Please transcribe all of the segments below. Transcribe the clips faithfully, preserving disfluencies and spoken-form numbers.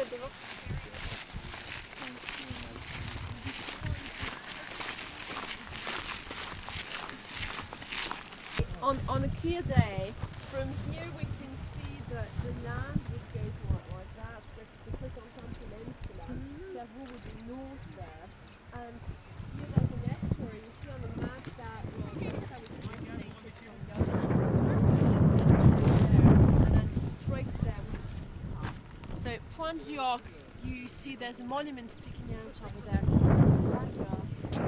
On, on a clear day, from here we can see the, the land would go like, like that, the Cotentin Peninsula, Cherbourg would be north there, and here there's an estuary. You see on the map that, well, Malta was isolated from Gaulle, there's an estuary there, and then straight there was Utah. So Pointe du Arc, you see there's a monument sticking out over there. It's a dagger.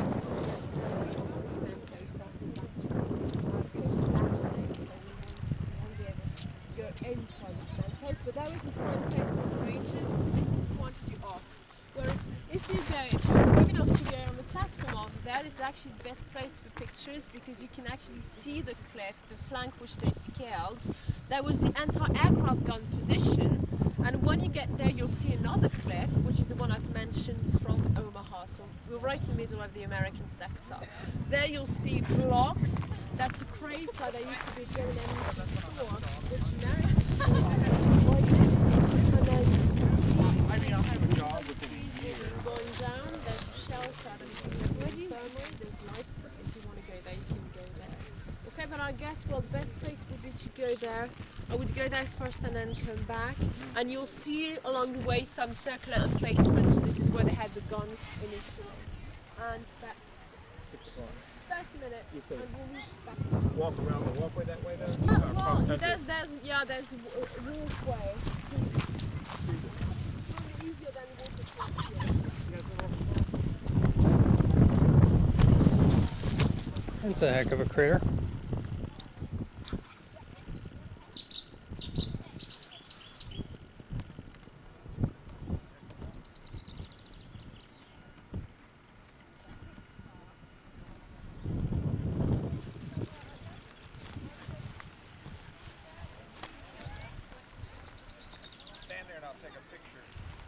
Inside the man cave, but that was the signpost for the rangers. This is Pointe du Arc. Whereas if you go, if you're brave enough to go on the platform over there, this is actually the best place for pictures because you can actually see the cliff, the flank which they scaled. That was the anti-aircraft gun position, and when you get there, you'll see another cliff, which is the one I've mentioned from Omaha. So we're right in the middle of the American sector. There you'll see blocks. That's a crater that used to be a German ammunition store, which Americans like this. And then I mean, I'll have a job within a year. Going down, there's shelter, there's infirmary, there's lights. If you want to go there, you can go there. Okay, but I guess, well, the best place would be to go there. I would go there first and then come back. And you'll see along the way some circular emplacements. This is where they had the guns initially. And that's thirty minutes, You say and we'll move back. Walk around the walkway that way, though? Yeah, Or well, cross country? there's, there's, yeah, there's a w- walkway. It's really easier than walking here. That's a heck of a crater. Stand there and I'll take a picture.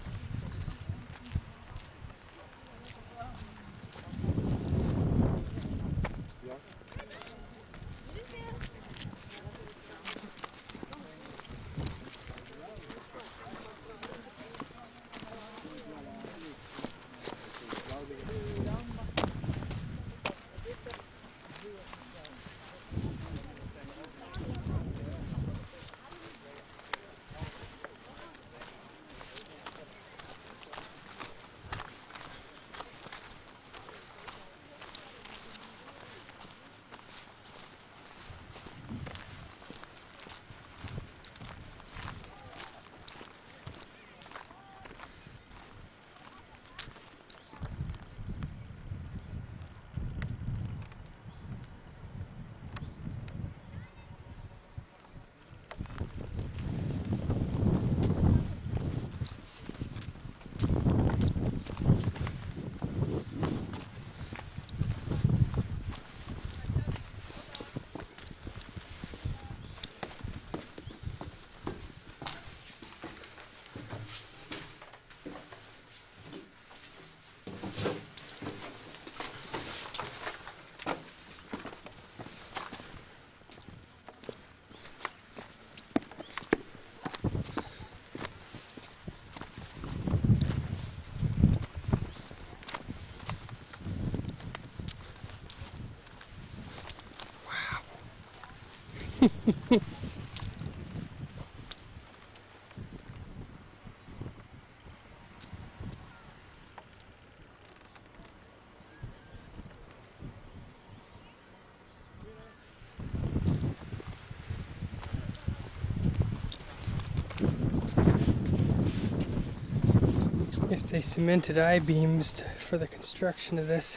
I guess they cemented I-beams t- for the construction of this.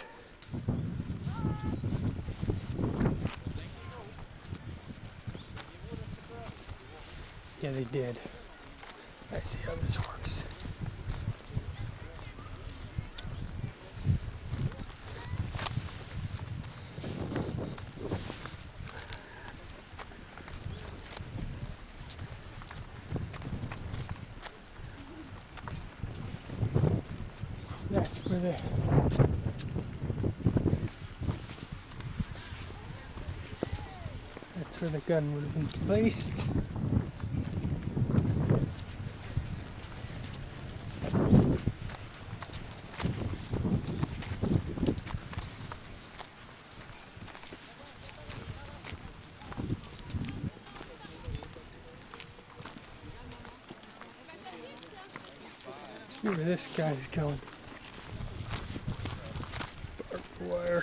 Yeah, they did. I see how this works. That's where the that's where the gun would have been placed. See where this guy's going. Barbed wire.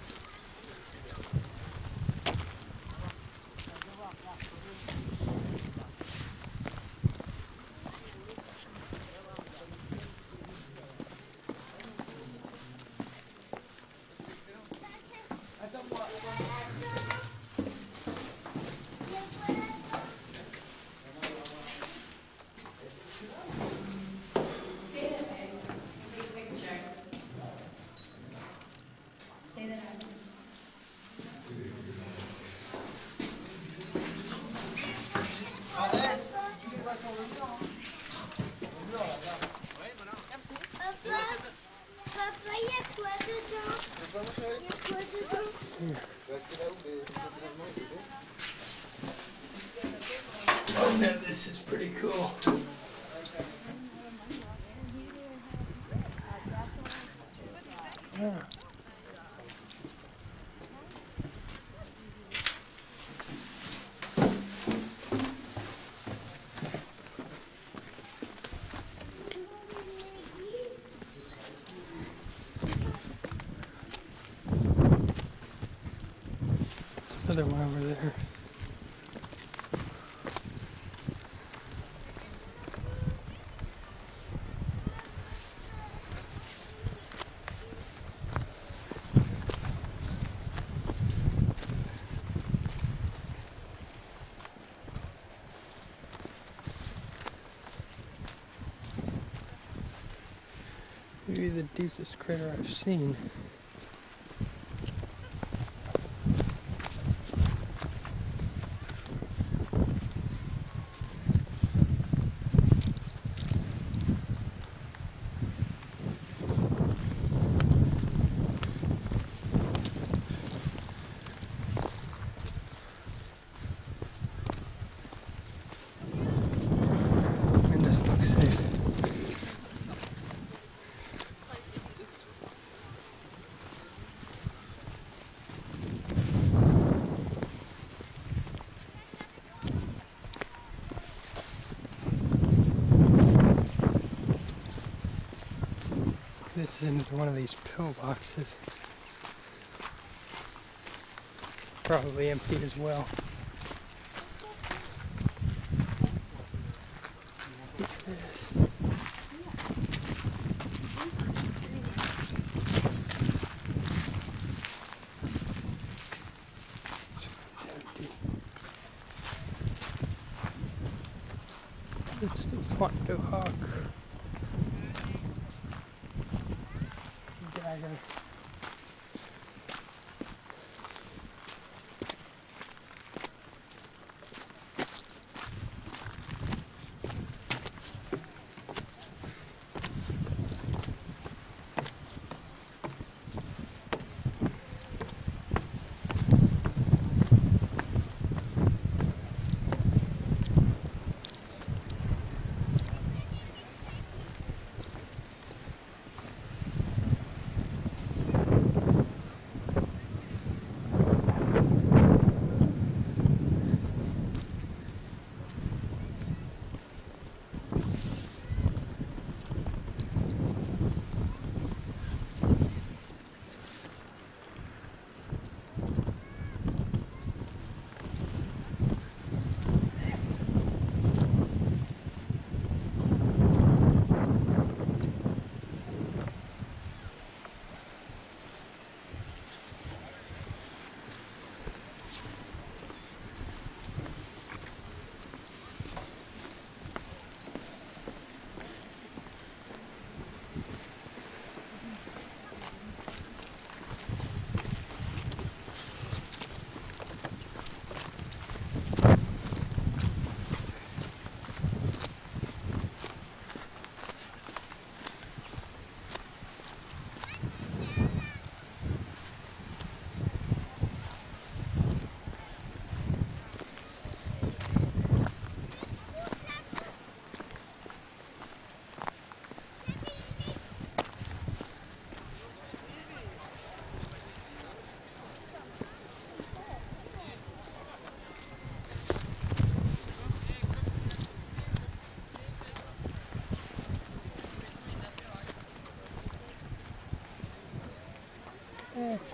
Oh, now this is pretty cool. Yeah. There's another one over there. Maybe the deepest crater I've seen. And this looks safe. This is into one of these pillboxes. Probably empty as well. Yes. It's empty. It's the Ponto Hawk. Dagger.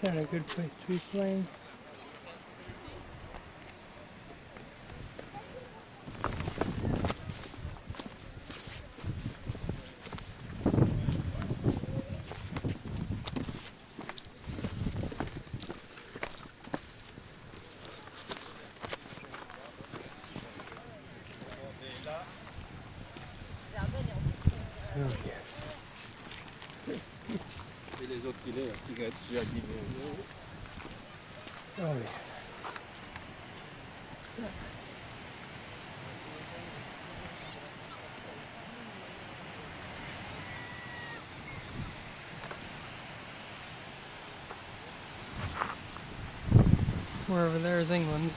It's not a good place to be playing. Oh yes. Et les autres qui l'aient, qui vont être déjà guidés. Oh yeah. Where over there is England.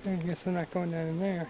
I guess I'm not going down in there.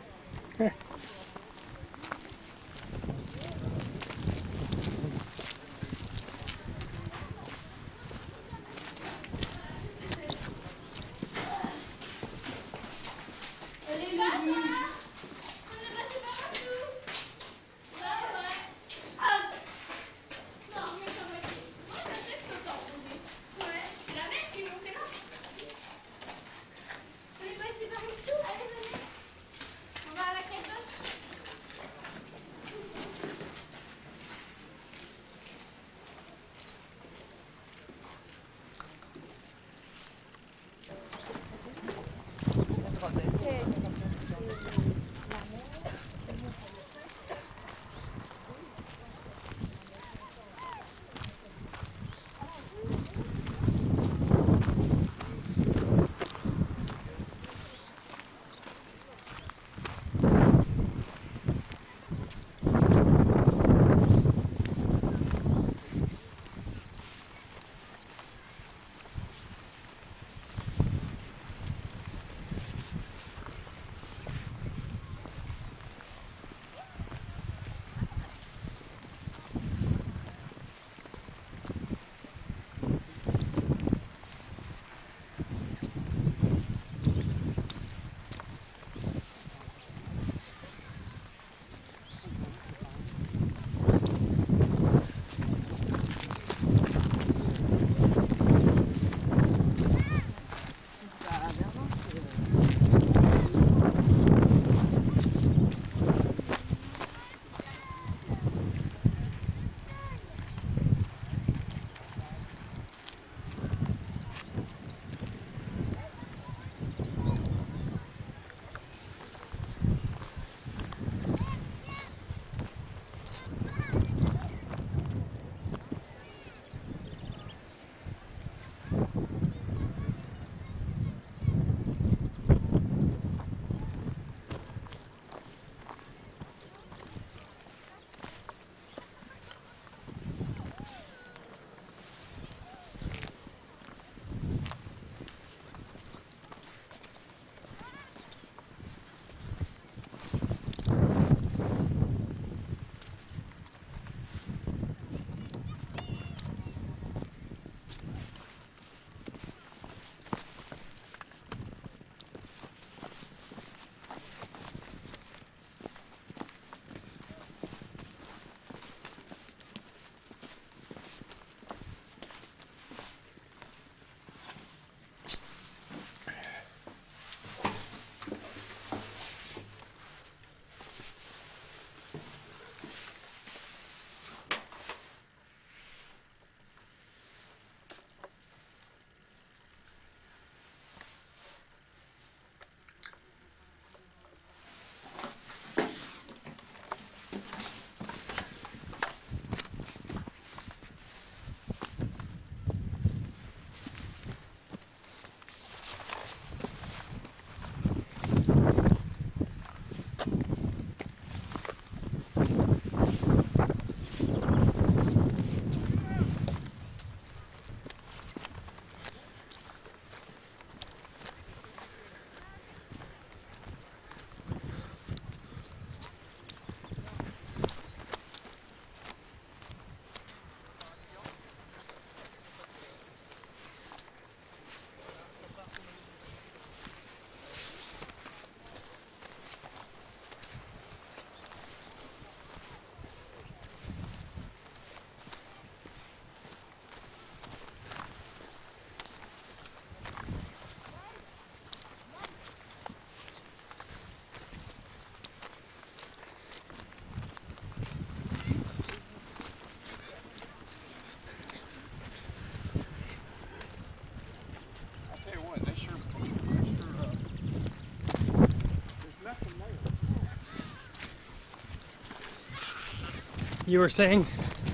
You were saying?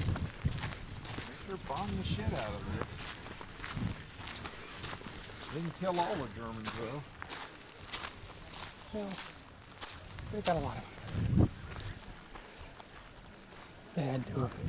They sure bombed the shit out of it. Didn't kill all the Germans though. Well, they got a lot of them. They had to have.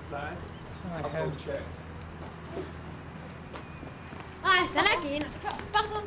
outside? I I'll have. go check. Ah, está aquí. Pardon.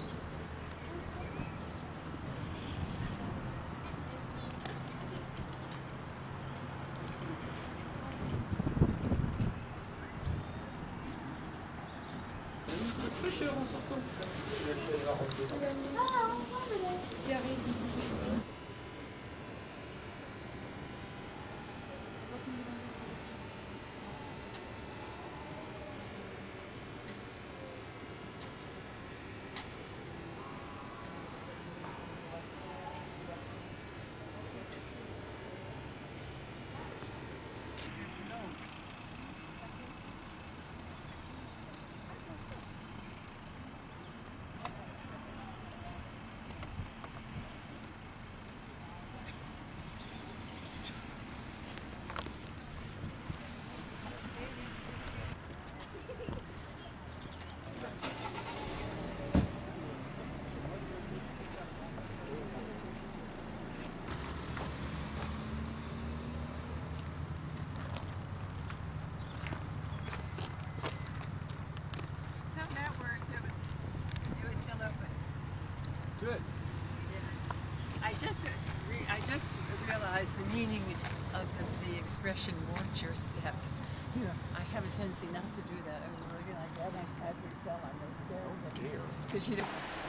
Good. I just, re I just realized the meaning of the, the expression "watch your step." Yeah. I have a tendency not to do that. I was looking like that when Patrick fell on those stairs. Oh dear. Because you know.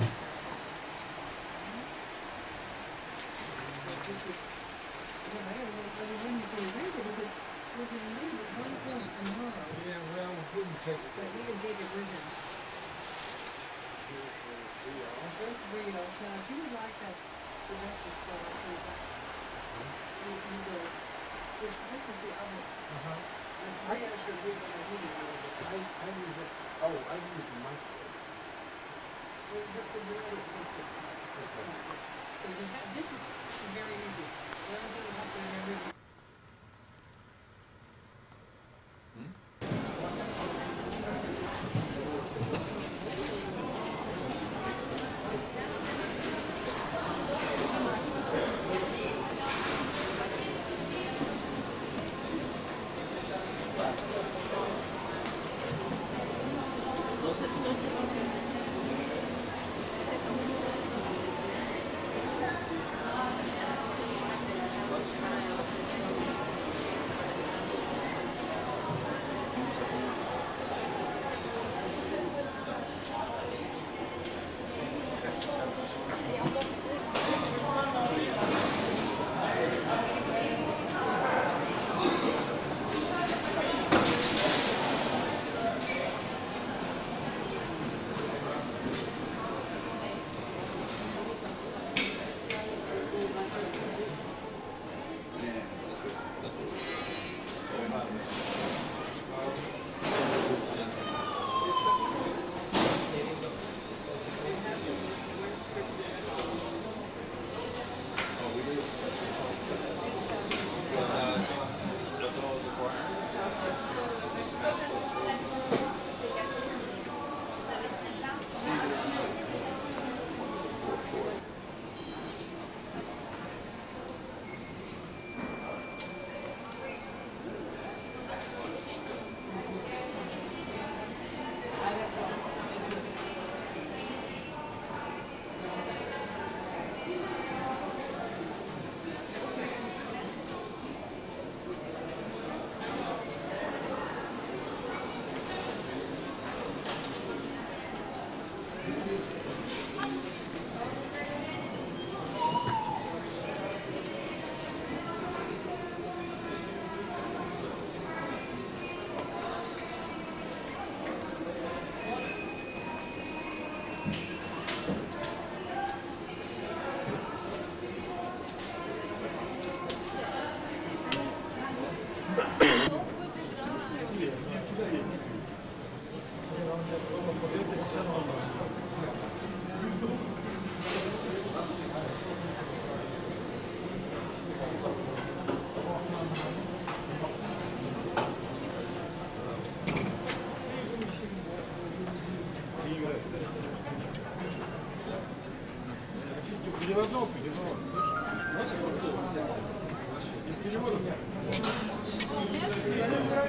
Yeah, well, we can take it. But he can take it with him. This real shot. He would like that director's photo too. You, you go. This, this is the other. Uh-huh. The real should be the video. I, I use it. Oh, I use the microwave. Well, but the real takes it. Okay. So you have, this is this is very easy. The only thing you have to remember is. Переводов, переводов. Без переводов.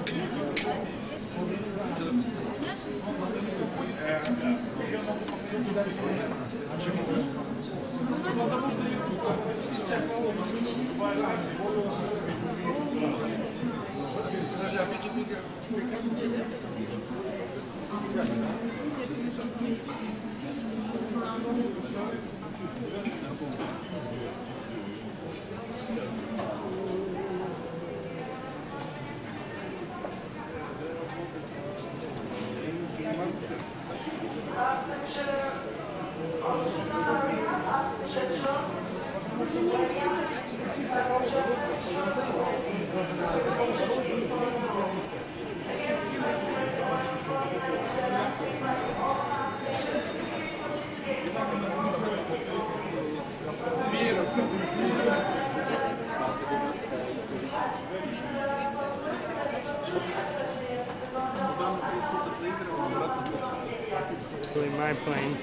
Really my plane.